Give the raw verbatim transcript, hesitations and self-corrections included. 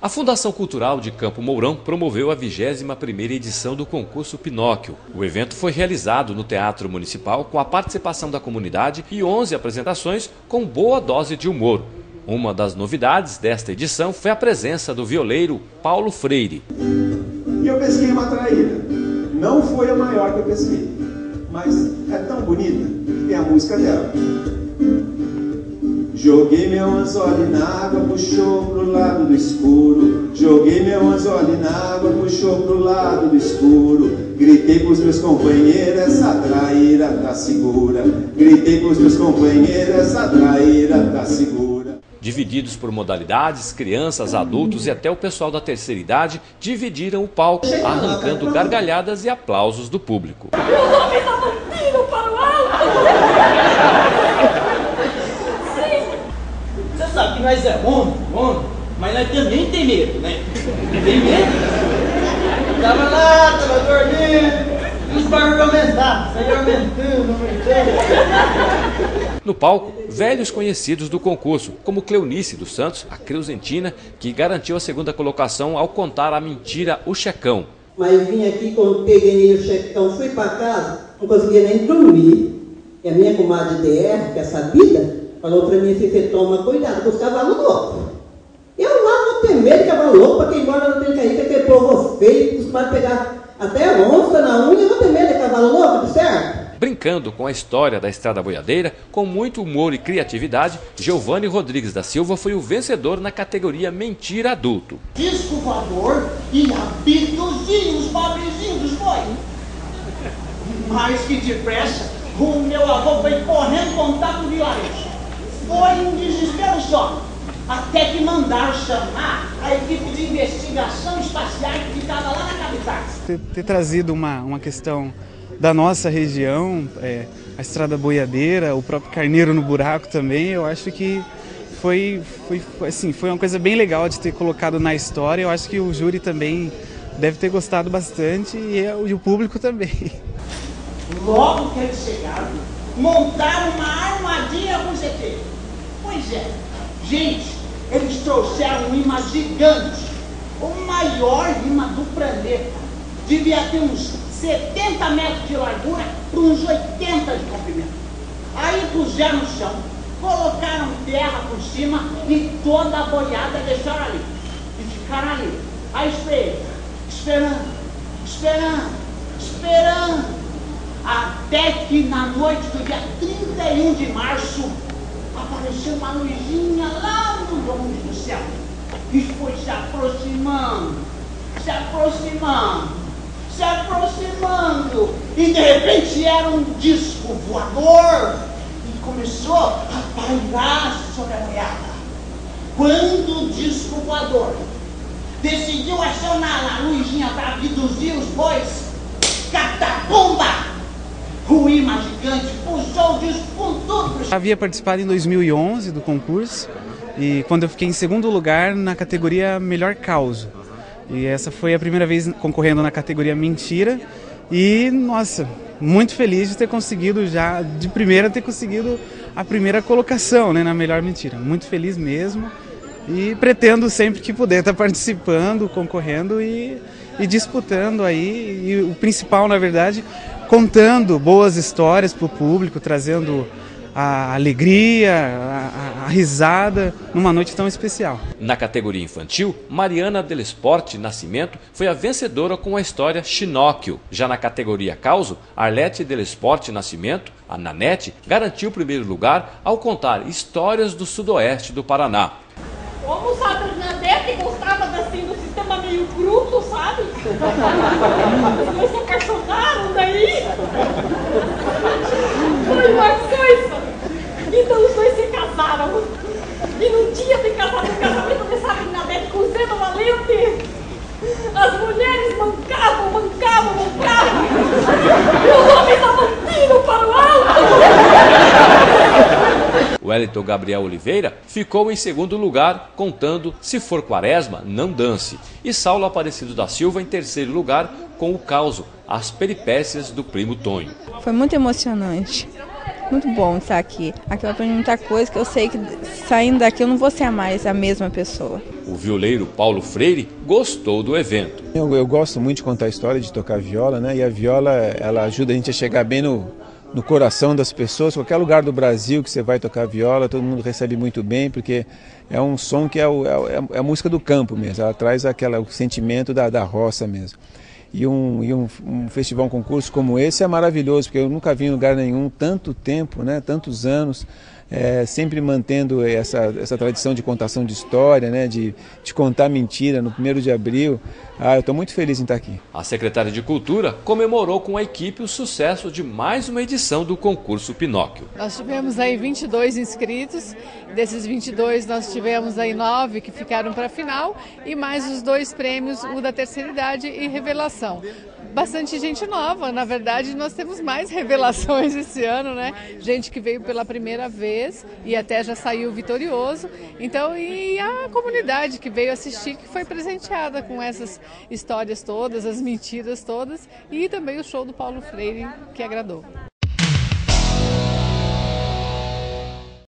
A Fundação Cultural de Campo Mourão promoveu a vigésima primeira edição do concurso Pinóquio. O evento foi realizado no Teatro Municipal com a participação da comunidade e onze apresentações com boa dose de humor. Uma das novidades desta edição foi a presença do violeiro Paulo Freire. E eu pesquei uma traíra. Não foi a maior que eu pesquei, mas é tão bonita que tem a música dela. Joguei meu anzol na água, puxou pro lado do escuro. Joguei meu anzol na água, puxou pro lado do escuro. Gritei pros meus companheiros, essa traíra tá segura. Gritei pros meus companheiros, essa traíra tá segura. Divididos por modalidades, crianças, adultos e até o pessoal da terceira idade dividiram o palco, arrancando gargalhadas e aplausos do público. Meus homens estavam vindo para o alto! Você sabe que nós é homem, homem, mas nós também tem medo, né? Tem medo? Tava lá, tava dormindo, e os barulhos aumentavam, saía aumentando, aumentando. No palco, velhos conhecidos do concurso, como Cleonice dos Santos, a Creuzentina, que garantiu a segunda colocação ao contar a mentira O Checão. Mas vim aqui, contei, ganhei o checão, fui para casa, não conseguia nem dormir. E a minha comadre D R, que é sabida, falou para mim, Fife, toma cuidado com os cavalos loucos. Eu lá vou ter medo de cavalo louco, para quem mora no Tencaí, que aquele povo feio, costuma pegar até onça na unha, eu vou ter medo de cavalo louco, certo? Brincando com a história da Estrada Boiadeira, com muito humor e criatividade, Giovanni Rodrigues da Silva foi o vencedor na categoria Mentira Adulto. Disco voador e abduziu os pobrezinhos dos bois. Mais que depressa, o meu avô foi correndo contar com o vilarejo. Foi um desespero só, até que mandaram chamar a equipe de investigação espacial que ficava lá na capital. Ter, ter trazido uma, uma questão da nossa região, é, a Estrada Boiadeira, o próprio Carneiro no Buraco também, eu acho que foi, foi, assim, foi uma coisa bem legal de ter colocado na história. Eu acho que o júri também deve ter gostado bastante e, e o público também. Logo que eles chegaram, montaram uma armadilha com o Z T. Pois é, gente, eles trouxeram um imã gigante, o maior imã do planeta. Devia ter uns setenta metros de largura por uns oitenta de comprimento. Aí puseram no chão, colocaram terra por cima e toda a boiada deixaram ali. E ficaram ali, à espera, esperando, esperando, esperando. Até que na noite do dia trinta e um de março, apareceu uma luzinha lá no longe do céu. E foi se aproximando, se aproximando, se aproximando. E de repente era um disco voador. E começou a pairar sobre a boiada. Quando o disco voador decidiu acionar a luzinha para abduzir os bois, catapumba! O imã gigante puxou o disco com tudo. Havia participado em dois mil e onze do concurso e quando eu fiquei em segundo lugar na categoria Melhor Causo. E essa foi a primeira vez concorrendo na categoria Mentira e, nossa, muito feliz de ter conseguido já, de primeira, ter conseguido a primeira colocação, né, na Melhor Mentira. Muito feliz mesmo e pretendo sempre que puder estar participando, concorrendo e, e disputando aí. E o principal, na verdade, contando boas histórias para o público, trazendo a alegria, a, a, a risada numa noite tão especial. Na categoria infantil, Mariana Delesporte Nascimento foi a vencedora com a história Chinóquio. Já na categoria Causo, Arlete Delesporte Nascimento, a Nanete, garantiu o primeiro lugar ao contar histórias do sudoeste do Paraná. Como sabe, a Bernadette gostava assim do sistema meio bruto, sabe? Os dois se apaixonaram daí. Foi uma coisa. Então os dois se casaram. E no dia de casamento, no casamento dessa Bernadette com o Zeno Valente, as mulheres mancavam, mancavam, mancavam. E os homens estavam vindo para o alto. Wellington Gabriel Oliveira ficou em segundo lugar, contando Se For Quaresma, Não Dance. E Saulo Aparecido da Silva em terceiro lugar, com o Causo, As Peripécias do Primo Tonho. Foi muito emocionante, muito bom estar aqui. Aqui eu aprendi muita coisa que eu sei que saindo daqui eu não vou ser mais a mesma pessoa. O violeiro Paulo Freire gostou do evento. Eu, eu gosto muito de contar a história, de tocar viola, né? E a viola, ela ajuda a gente a chegar bem no, no coração das pessoas. Qualquer lugar do Brasil que você vai tocar viola, todo mundo recebe muito bem, porque é um som que é, o, é, é a música do campo mesmo. Ela traz aquela, o sentimento da, da roça mesmo. E, um, e um, um festival, um concurso como esse é maravilhoso, porque eu nunca vi em lugar nenhum tanto tempo, né? Tantos anos. É, sempre mantendo essa, essa tradição de contação de história, né, de, de contar mentira no primeiro de abril. Ah, eu estou muito feliz em estar aqui. A secretária de Cultura comemorou com a equipe o sucesso de mais uma edição do concurso Pinóquio. Nós tivemos aí vinte e dois inscritos, desses vinte e dois nós tivemos aí nove que ficaram para a final e mais os dois prêmios, o da terceira idade e revelação. Bastante gente nova, na verdade nós temos mais revelações esse ano, né? Gente que veio pela primeira vez e até já saiu vitorioso. Então, e a comunidade que veio assistir, que foi presenteada com essas histórias todas, as mentiras todas, e também o show do Paulo Freire, que agradou.